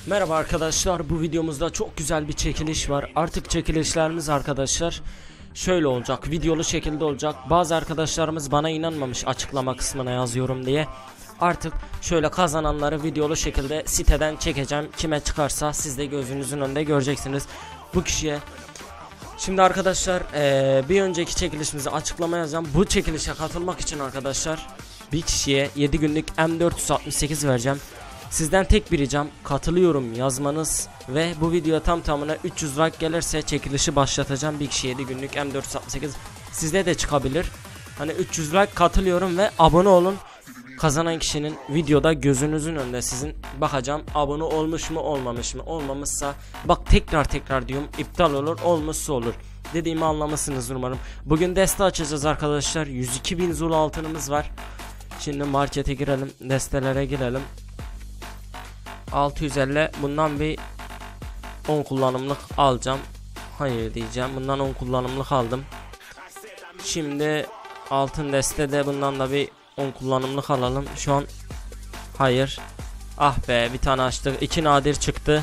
Merhaba arkadaşlar, bu videomuzda çok güzel bir çekiliş var. Artık çekilişlerimiz arkadaşlar şöyle olacak, videolu şekilde olacak. Bazı arkadaşlarımız bana inanmamış açıklama kısmına yazıyorum diye. Artık şöyle kazananları videolu şekilde siteden çekeceğim. Kime çıkarsa siz de gözünüzün önünde göreceksiniz bu kişiye. Şimdi arkadaşlar bir önceki çekilişimizi açıklama yazacağım. Bu çekilişe katılmak için arkadaşlar bir kişiye 7 günlük M468 vereceğim. Sizden tek bir ricam katılıyorum yazmanız ve bu videoya tamına 300 like gelirse çekilişi başlatacağım. Bir kişiye 7 günlük M468 sizde de çıkabilir. Hani 300 like katılıyorum ve abone olun. Kazanan kişinin videoda gözünüzün önünde sizin bakacağım abone olmuş mu olmamış mı. Olmamışsa bak tekrar diyorum iptal olur, olmuşsa olur. Dediğimi anlamışsınız umarım. Bugün deste açacağız arkadaşlar. 102.000 zul altınımız var. Şimdi markete girelim, destelere girelim. 650 bundan bir 10 kullanımlık alacağım. Hayır diyeceğim. Bundan 10 kullanımlık aldım. Şimdi altın destede bundan da bir 10 kullanımlık alalım. Şu an hayır. Ah be, bir tane açtık. 2 nadir çıktı.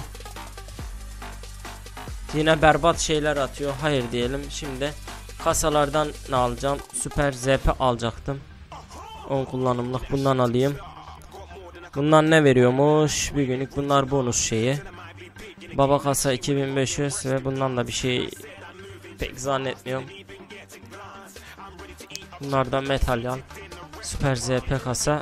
Yine berbat şeyler atıyor. Hayır diyelim. Şimdi kasalardan ne alacağım? Süper ZP alacaktım. 10 kullanımlık bundan alayım. Bunlar ne veriyormuş? Bir günlük bunlar bonus şeyi. Baba kasa 2500 ve bundan da bir şey pek zannetmiyorum. Bunlardan metal al. Süper ZP kasa.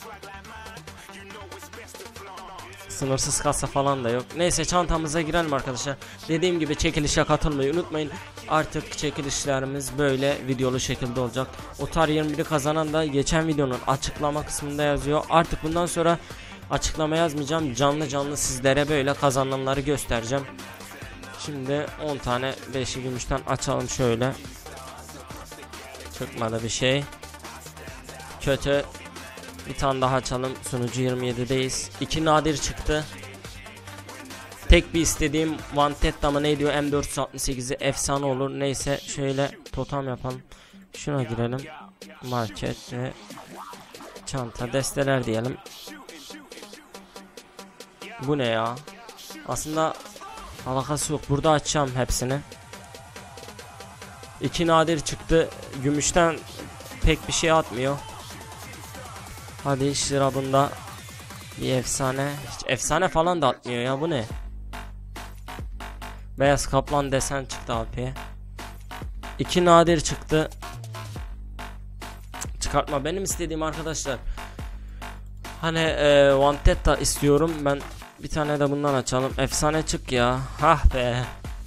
Sınırsız kasa falan da yok. Neyse çantamıza girelim arkadaşlar. Dediğim gibi çekilişe katılmayı unutmayın. Artık çekilişlerimiz böyle videolu şekilde olacak. Otar 21'i kazanan da geçen videonun açıklama kısmında yazıyor. Artık bundan sonra açıklama yazmayacağım. Canlı sizlere böyle kazananları göstereceğim. Şimdi 10 tane 5'i gümüşten açalım şöyle. Çıkmadı bir şey. Kötü. Bir tane daha açalım. Sunucu 27'deyiz. 2 nadir çıktı. Tek bir istediğim Vantet'ta mı ne diyor, M468'i efsane olur. Neyse şöyle totem yapalım. Şuna girelim. Market ve çanta desteler diyelim. Bu ne ya? Aslında alakası yok. Burada açacağım hepsini. 2 nadir çıktı. Gümüşten pek bir şey atmıyor. Hadi şıra bunda bir efsane. Hiç efsane falan da atmıyor ya, bu ne? Beyaz kaplan desen çıktı abi. 2 nadir çıktı. Çıkartma benim istediğim arkadaşlar. Hani Vantet'ta istiyorum ben. Bir tane de bundan açalım. Efsane çık ya. Hah be.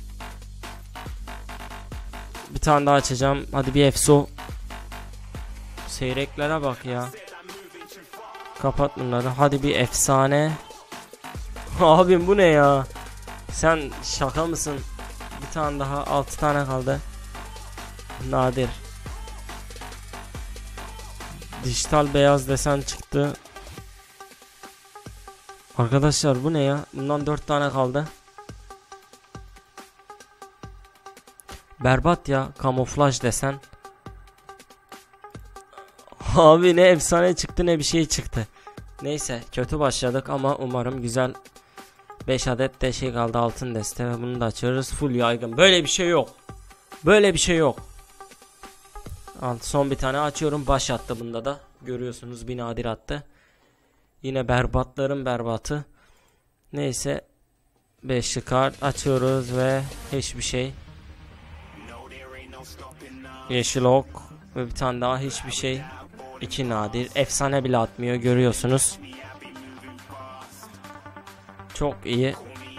Bir tane daha açacağım. Hadi bir efso. Seyreklere bak ya. Kapat bunları. Hadi bir efsane. Abim bu ne ya? Sen şaka mısın? Bir tane daha, 6 tane kaldı. Nadir. Dijital beyaz desen çıktı. Arkadaşlar bu ne ya? Bundan 4 tane kaldı. Berbat ya, kamuflaj desen. Abi ne efsane çıktı ne bir şey çıktı. Neyse kötü başladık ama umarım güzel. 5 adet de şey kaldı, altın deste ve bunu da açıyoruz. Full yaygın. Böyle bir şey yok. Böyle bir şey yok. Son bir tane açıyorum. Baş attı bunda da. Görüyorsunuz bir nadir attı. Yine berbatların berbatı. Neyse 5'li kart açıyoruz ve hiçbir şey. Yeşil ok ve bir tane daha hiçbir şey. 2 nadir. Efsane bile atmıyor, görüyorsunuz. Çok iyi.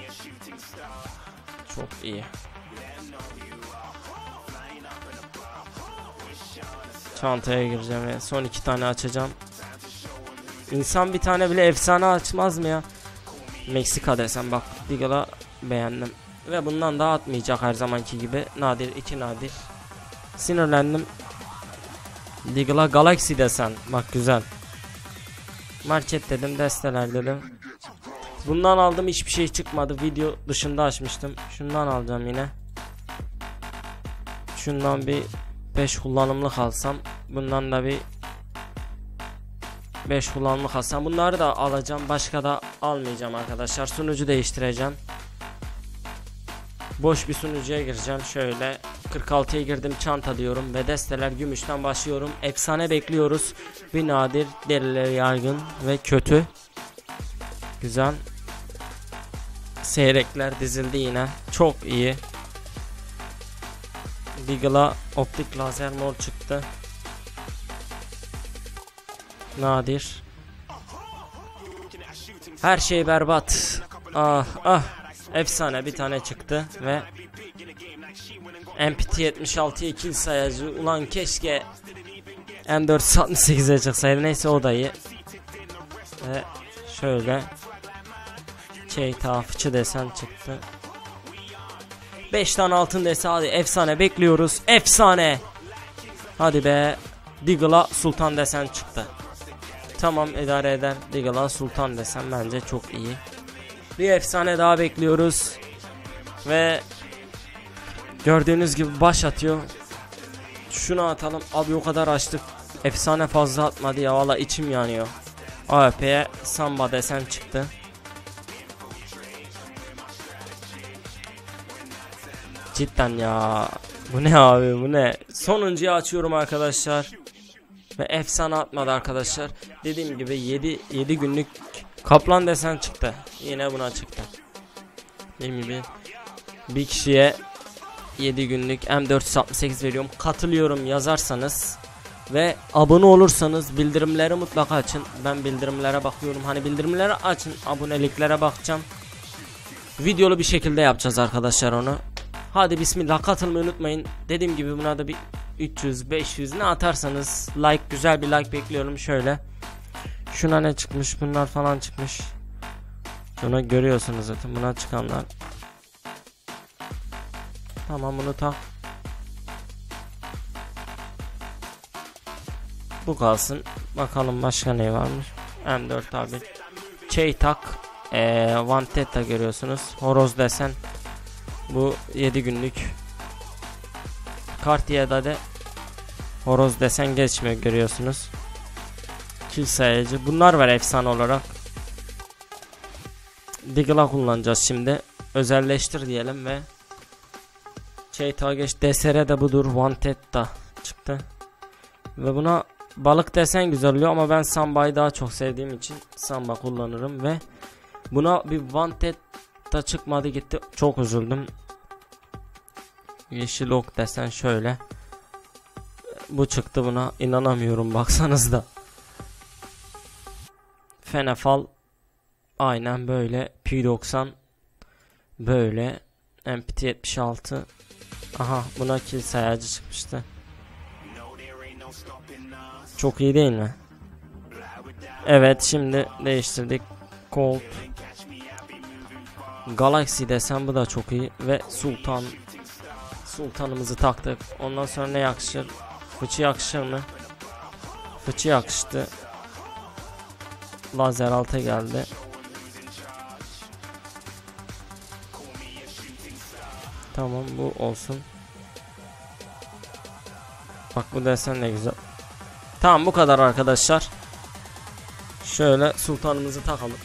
Çok iyi. Çantaya gireceğim ve son 2 tane açacağım. İnsan bir tane bile efsane açmaz mı ya? Meksika desem bak. Digala beğendim. Ve bundan daha atmayacak her zamanki gibi. Nadir, 2 nadir. Sinirlendim. Digala Galaxy desen. Bak güzel. Market dedim, desteler dedim. Bundan aldım, hiçbir şey çıkmadı. Video dışında açmıştım. Şundan alacağım yine. Şundan bir 5 kullanımlık alsam. Bundan da bir 5 kullanımlık Hasan. Bunları da alacağım. Başka da almayacağım arkadaşlar. Sunucu değiştireceğim. Boş bir sunucuya gireceğim. Şöyle 46'ya girdim, çanta diyorum ve desteler gümüşten başlıyorum. Efsane bekliyoruz. Bir nadir, derileri yaygın ve kötü. Güzel. Seyrekler dizildi yine. Çok iyi. Deagle'a optik lazer mor çıktı. Nadir. Her şey berbat. Ah ah. Efsane bir tane çıktı ve MPT 76'ya kill sayacı. Ulan keşke M468'e çıksaydı. Neyse o da iyi. Ve şöyle fıçı desen çıktı. 5 tane altın dese, hadi efsane bekliyoruz. Efsane. Hadi be. Deagle'a sultan desen çıktı. Tamam, idare eder. Deagle'a sultan desen bence çok iyi. Bir efsane daha bekliyoruz. Ve gördüğünüz gibi baş atıyor. Şunu atalım. Abi o kadar açtık. Efsane fazla atmadı ya. Valla içim yanıyor. AWP'ye samba desen çıktı. Cidden ya. Bu ne abi, bu ne? Sonuncuyu açıyorum arkadaşlar. Ve efsane atmadı arkadaşlar. Dediğim gibi 7 günlük kaplan desen çıktı. Yine buna çıktı. Dediğim gibi bir kişiye 7 günlük M468 veriyorum. Katılıyorum yazarsanız ve abone olursanız, bildirimleri mutlaka açın. Ben bildirimlere bakıyorum. Hani bildirimleri açın, aboneliklere bakacağım. Videolu bir şekilde yapacağız arkadaşlar onu. Hadi bismillah, katılmayı unutmayın. Dediğim gibi buna da bir 300 500 ne atarsanız, like, güzel bir like bekliyorum. Şöyle şuna ne çıkmış, bunlar falan çıkmış. Şuna görüyorsunuz zaten, buna çıkanlar. Tamam, bunu tak. Bu kalsın. Bakalım başka ne varmış. M4 abi. Tak. Vantetta görüyorsunuz. Horoz desen. Bu 7 günlük. Cartier'da de horoz desen geçmiyor, görüyorsunuz. Kill sayıcı. Bunlar var efsane olarak. Deagle'a kullanacağız şimdi. Özelleştir diyelim ve Çeyta geç. DSR de budur. Vantetta çıktı. Ve buna balık desen güzel oluyor ama ben Samba'yı daha çok sevdiğim için Samba kullanırım ve buna bir Vantetta çıkmadı gitti. Çok üzüldüm. Yeşil ok desen şöyle. Bu çıktı, buna inanamıyorum, baksanız da. Fenefal aynen böyle. P90 böyle. MPT 76. Aha, buna kill sayacı çıkmıştı. Çok iyi değil mi? Evet, şimdi değiştirdik. Colt Galaxy desem bu da çok iyi ve Sultanımızı taktık. Ondan sonra ne yakışır? Fıçı yakışır mı? Fıçı yakıştı. Lazer alta geldi. Tamam, bu olsun. Bak bu desen ne güzel. Tamam, bu kadar arkadaşlar. Şöyle sultanımızı takalım.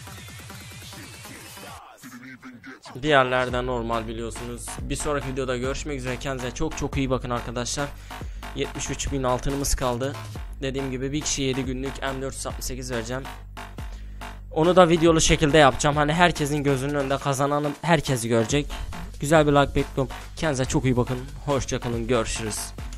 Diğerlerden normal, biliyorsunuz. Bir sonraki videoda görüşmek üzere. Kendinize çok iyi bakın arkadaşlar. 73.000 altınımız kaldı. Dediğim gibi bir kişi 7 günlük M468 vereceğim. Onu da videolu şekilde yapacağım. Hani herkesin gözünün önünde, kazananım herkesi görecek. Güzel bir like bekliyorum. Kendinize çok iyi bakın. Hoşça kalın. Görüşürüz.